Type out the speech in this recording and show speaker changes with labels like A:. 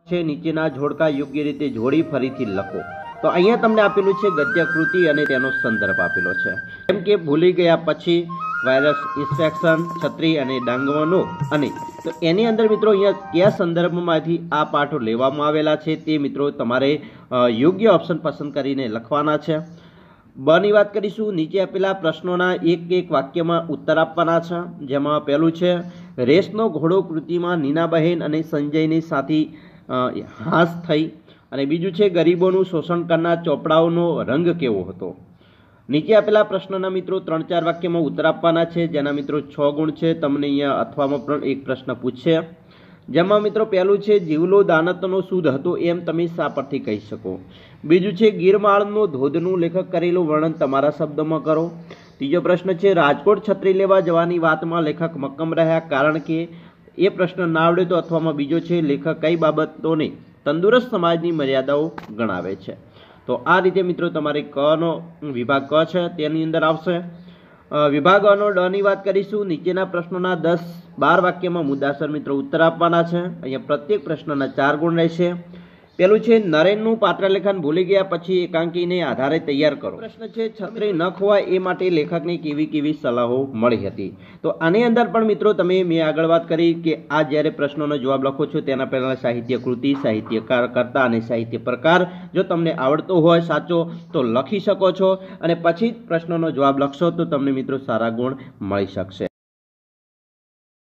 A: છે નીચેના જોડકા યોગ્ય રીતે જોડી ફરીથી લખો। તો અહીંયા તમને આપેલું છે ગદ્યકૃતિ અને તેનો સંદર્ભ આપેલો છે, જેમ કે ભૂલી ગયા પછી, વાયરસ ઇન્ફેક્શન, છત્રી અને ડાંગવાનો અને તો એની અંદર મિત્રો અહીંયા કયા સંદર્ભમાંથી આ પાઠો લેવામાં આવેલા છે તે મિત્રો તમારે યોગ્ય ઓપ્શન પસંદ કરીને લખવાના છે। બની વાત કરીશું, નીચે આપેલા પ્રશ્નોના એક એક વાક્યમાં ઉત્તર આપવાના છે, જેમાં પહેલું છે રેસનો ઘોડો કૃતિમાં નીનાબહેન અને સંજયની સાથી હાસ થઈ, અને બીજું છે ગરીબોનું શોષણ કરનાર ચોપડાઓનો રંગ કેવો હતો। નીચે આપેલા પ્રશ્નના મિત્રો 3-4 વાક્યમાં ઉત્તર આપવાના છે, જેના મિત્રો 6 ગુણ છે। તમને અહીંયા અથવામાં પણ એક પ્રશ્ન પૂછશે, જેમાં મિત્રો પહેલું છે જીવલો દાનતનો શુદ્ધ હતો એમ તમે શા પરથી કહી શકો। બીજું છે ગીરમાળનો ધોધનું લેખક કરેલું વર્ણન તમારા શબ્દમાં કરો। ત્રીજો પ્રશ્ન છે રાજકોટ છત્રી લેવા જવાની વાતમાં લેખક મક્કમ રહ્યા કારણ કે એ પ્રશ્ન ના આવડે તો અથવામાં બીજો છે લેખક કઈ બાબતોને તંદુરસ્ત સમાજની મર્યાદાઓ ગણાવે છે। તો આ રીતે મિત્રો તમારે કનો વિભાગ ક છે તેની અંદર આવશે। વિભાગ અનો ડ ની વાત કરીશું, નીચેના પ્રશ્નોના 10-12 વાક્યમાં મુદ્દાસર મિત્રો ઉત્તર આપવાના છે। અહીંયા પ્રત્યેક પ્રશ્નના 4 ગુણ રહેશે। પેલું છે નરેનનું પાત્રલેખન ભૂલી ગયા પછી એકાંકીને આધારે તૈયાર કરો। પ્રશ્ન છે છત્રી ન ખોવાય એ માટે લેખકને કેવી કેવી સલાહો મળી હતી। તો આની અંદર પણ મિત્રો તમે મેં આગળ વાત કરી કે આ જ્યારે પ્રશ્નોનો જવાબ લખો છો તેના પહેલા સાહિત્ય કૃતિ, સાહિત્યકાર કર્તા અને સાહિત્ય પ્રકાર જો તમને આવડતો હોય સાચો તો લખી શકો છો, અને પછી પ્રશ્નોનો જવાબ લખશો તો તમને મિત્રો સારા ગુણ મળી શકશે।